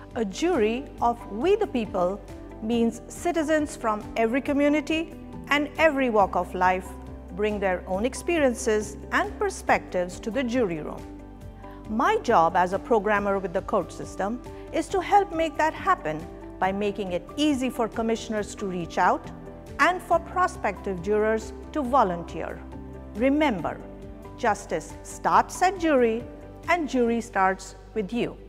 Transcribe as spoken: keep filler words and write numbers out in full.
A jury of we the people means citizens from every community and every walk of life bring their own experiences and perspectives to the jury room. My job as a programmer with the court system is to help make that happen by making it easy for commissioners to reach out and for prospective jurors to volunteer. Remember, justice starts at jury and jury starts with you.